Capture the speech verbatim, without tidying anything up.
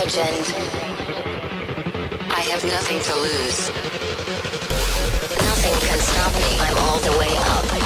legend. I have nothing to lose. Nothing can stop me. I'm all the way up.